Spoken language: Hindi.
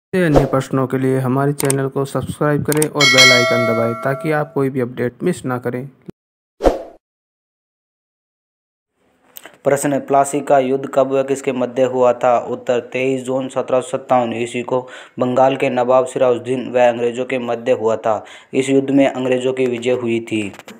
ऐसे अन्य प्रश्नों के लिए हमारे चैनल को सब्सक्राइब करें और बेल आइकन दबाएं ताकि आप कोई भी अपडेट मिस ना करें। प्रश्न: प्लासी का युद्ध कब व किसके मध्य हुआ था? उत्तर: 23 जून 1757 ईस्वी को बंगाल के नवाब सिराजुद्दौला व अंग्रेजों के मध्य हुआ था। इस युद्ध में अंग्रेजों की विजय हुई थी।